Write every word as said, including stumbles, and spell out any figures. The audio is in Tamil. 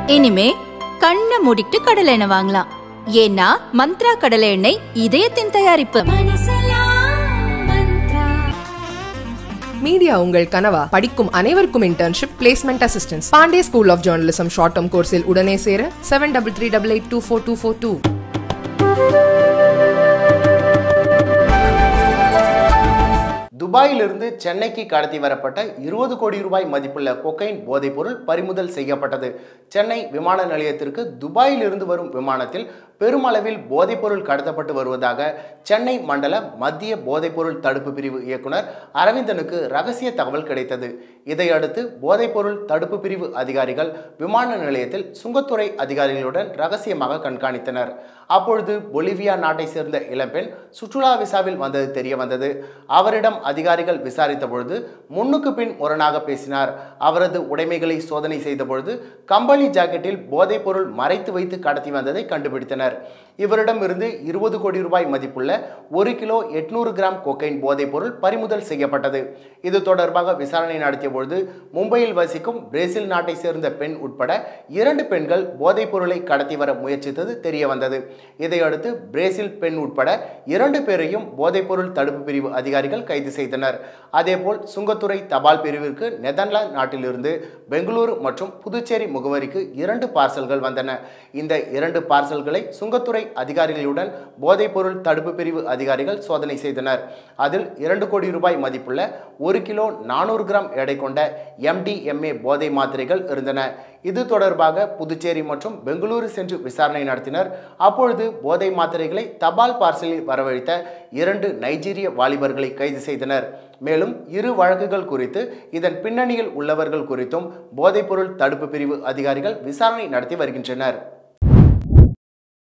இனிமே கண்ணை மூடிட்டு கடலை எண்ணெய் வாங்கலாம். ஏன்னா மந்த்ரா கடலை எண்ணெய் இதயத்தின் தயாரிப்பு. மீடியா உங்கள் கனவா? படிக்கும் அனைவருக்கும் internship, placement assistance. Pandey school of journalism short term கோர்ஸில் உடனே சேர seven double three double eight two four two four two. துபாயிலிருந்து சென்னைக்கு கடத்தி வரப்பட்ட இருபது கோடி ரூபாய் மதிப்புள்ள கொக்கைன் போதைப்பொருள் பறிமுதல் செய்யப்பட்டது. சென்னை விமான நிலையத்திற்கு துபாயிலிருந்து வரும் விமானத்தில் பெருமளவில் போதைப்பொருள் கடத்தப்பட்டு வருவதாக சென்னை மண்டல மத்திய போதைப்பொருள் தடுப்பு பிரிவு இயக்குனர் அரவிந்தனுக்கு ரகசிய தகவல் கிடைத்தது. இதையடுத்து போதைப்பொருள் தடுப்பு பிரிவு அதிகாரிகள் விமான நிலையத்தில் சுங்கத்துறை அதிகாரிகளுடன் ரகசியமாக கண்காணித்தனர். அப்பொழுது பொலிவியா நாட்டை சேர்ந்த இளம்பெண் சுற்றுலா விசாவில் வந்தது தெரிய வந்தது. அவரிடம் அதிகாரிகள் விசாரித்த பொழுது முன்னுக்கு பின் முரணாக பேசினார். அவரது உடைமைகளை சோதனை செய்த பொழுது கம்பளி ஜாக்கெட்டில் போதைப்பொருள் மறைத்து வைத்து கடத்தி வந்ததை கண்டுபிடித்தனர். இவரிடம் இருந்து இருபது கோடி ரூபாய் மதிப்புள்ள ஒரு கிலோ எட்நூறு கிராம் கொக்கைன் போதைப்பொருள் பறிமுதல் செய்யப்பட்டது. இது தொடர்பாக விசாரணை நடத்திய பொழுது மும்பையில் வசிக்கும் பிரேசில் நாட்டை சேர்ந்த பெண் உட்பட இரண்டு பெண்கள் போதைப் பொருளை கடத்தி வர முயற்சித்தது தெரிய வந்தது. இதையடுத்து பிரேசில் பெண் உட்பட இரண்டு பேரையும் போதைப்பொருள் தடுப்பு பிரிவு அதிகாரிகள் கைது செய்தனர். அதேபோல் சுங்கத்துறை தபால் பிரிவிற்கு நெதர்லாந்து நாட்டிலிருந்து பெங்களூரு மற்றும் புதுச்சேரி முகவரிக்கு இரண்டு பார்சல்கள் வந்தன. இந்த இரண்டு பார்சல்களை சுங்கத்துறை அதிகாரிகளுடன் போதைப்பொருள் தடுப்பு பிரிவு அதிகாரிகள் சோதனை செய்தனர். அதில் இரண்டு கோடி ரூபாய் மதிப்புள்ள ஒரு கிலோ நானூறு கிராம் எடை கொண்ட எம்டிஎம்ஏ போதை மாத்திரைகள் இருந்தன. இது தொடர்பாக புதுச்சேரி மற்றும் பெங்களூரு சென்று விசாரணை நடத்தினர். அப்பொழுது போதை மாத்திரைகளை தபால் பார்சலில் வரவழைத்த இரண்டு நைஜீரிய வாலிபர்களை கைது செய்தனர். மேலும் இரு வழக்குகள் குறித்து இதன் பின்னணியில் உள்ளவர்கள் குறித்தும் போதைப்பொருள் தடுப்பு பிரிவு அதிகாரிகள் விசாரணை நடத்தி வருகின்றனர்.